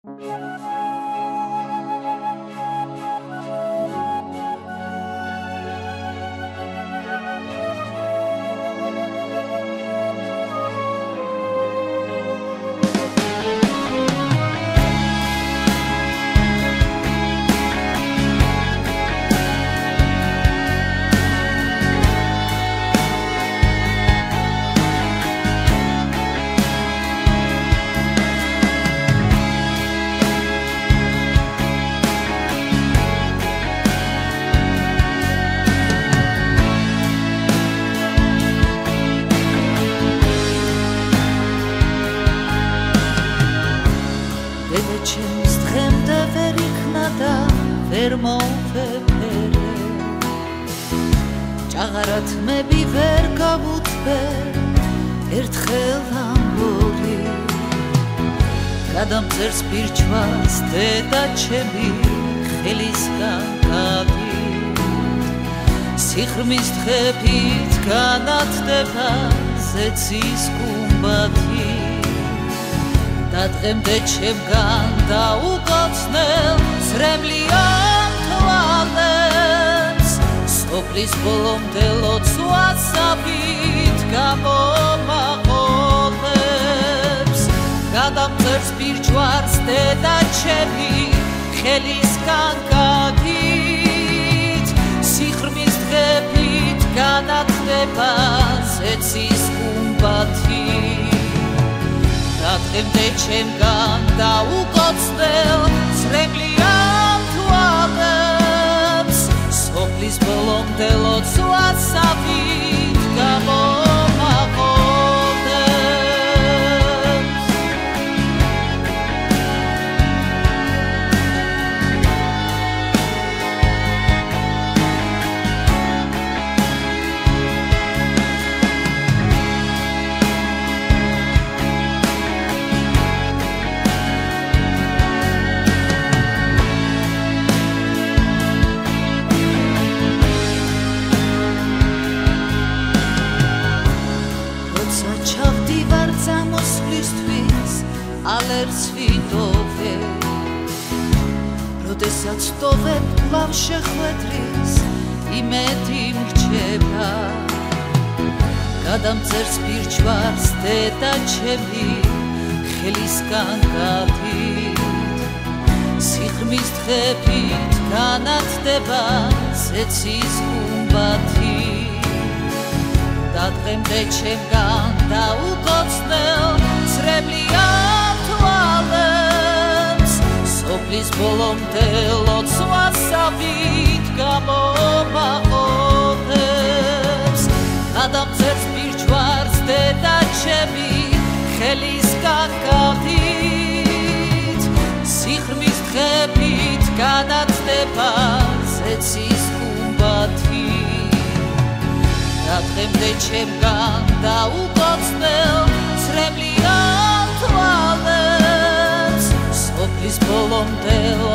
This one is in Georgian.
ჩემს დღემდე ვერ იქნა და ვერ მოვეფერე ჭაღარათმები ვერ გავუწვე ერთხელ ამბორი გადამწერს პირჩვას დედა ჩემი ხელისგან გადით სიღრმის დღებით განათდება ზეცის გუმბათი და დღემდე ჩემგან დაუკოცნელ სრემლიან თვალებს სოფლის ბოლომდე ლოცვასაფით გამომაყოლებს გადამწერს პირჩვარს დედა ჩემი ხელისგან გადით სიღრმის დღებით განათდება ზეცის გუმბათი დღემდე ჩემგან დაუკოცნელ სრემლიან თვალებს სოფლის ბოლომდე ლოცვასაფით გამომაყოლებს ალერს ვიდოვე როდესაც ტოვებ კლავ შეხვედრის იმედი მრჩება გადამწერს პირჩვარს დედა ჩემი ხელისგან გადით სიღრმის დღებით განათდება ზეცის გუმბათი და დღემდე ჩემგან დაუკოცნელ სრემლიან თვალებს სოფლის ბოლომდე ლოცვასაფით გამომაყოლებს გადამწერს პირჩვარს დედა ჩემი ხელისგან გადით სიღრმის დღებით განათდება ზეცის გუმბათი და დღემდე ჩემგან დაუკოცნელ სრემლიან თვალებს სოფლის ბოლომდე